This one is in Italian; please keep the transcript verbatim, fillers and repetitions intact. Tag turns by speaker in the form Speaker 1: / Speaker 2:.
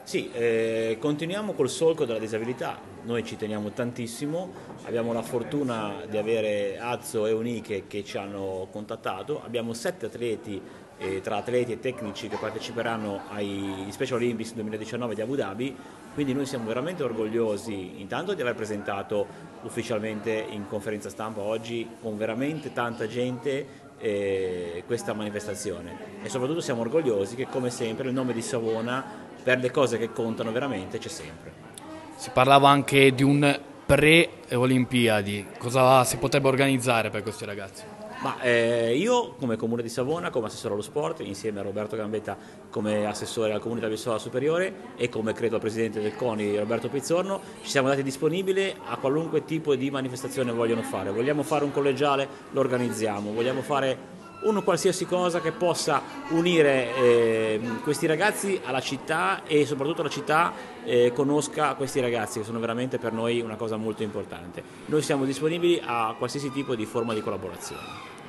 Speaker 1: Sì, eh, continuiamo col solco della disabilità, noi ci teniamo tantissimo, abbiamo la fortuna di avere Azzo e Uniche che ci hanno contattato, abbiamo sette atleti, eh, tra atleti e tecnici che parteciperanno ai Special Olympics duemiladiciannove di Abu Dhabi, quindi noi siamo veramente orgogliosi intanto di aver presentato ufficialmente in conferenza stampa oggi con veramente tanta gente eh, questa manifestazione e soprattutto siamo orgogliosi che come sempre il nome di Savona per le cose che contano veramente c'è sempre.
Speaker 2: Si parlava anche di un pre-Olimpiadi, cosa si potrebbe organizzare per questi ragazzi?
Speaker 1: Ma eh, io come Comune di Savona, come assessore allo sport, insieme a Roberto Gambetta come assessore al Comune della Vissola Superiore e come credo al presidente del CONI Roberto Pizzorno, ci siamo dati disponibili a qualunque tipo di manifestazione vogliono fare. Vogliamo fare un collegiale, lo organizziamo, vogliamo fare un qualsiasi cosa che possa unire eh, questi ragazzi alla città e soprattutto la città eh, conosca questi ragazzi che sono veramente per noi una cosa molto importante. Noi siamo disponibili a qualsiasi tipo di forma di collaborazione.